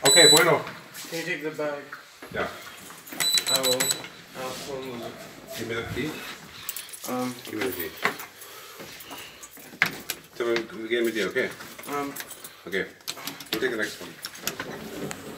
Okay, bueno. Can you take the bag? Yeah. I will. I'll move it. Give me the key. Give me the key. So we gave me the okay. Okay. We'll take the next one.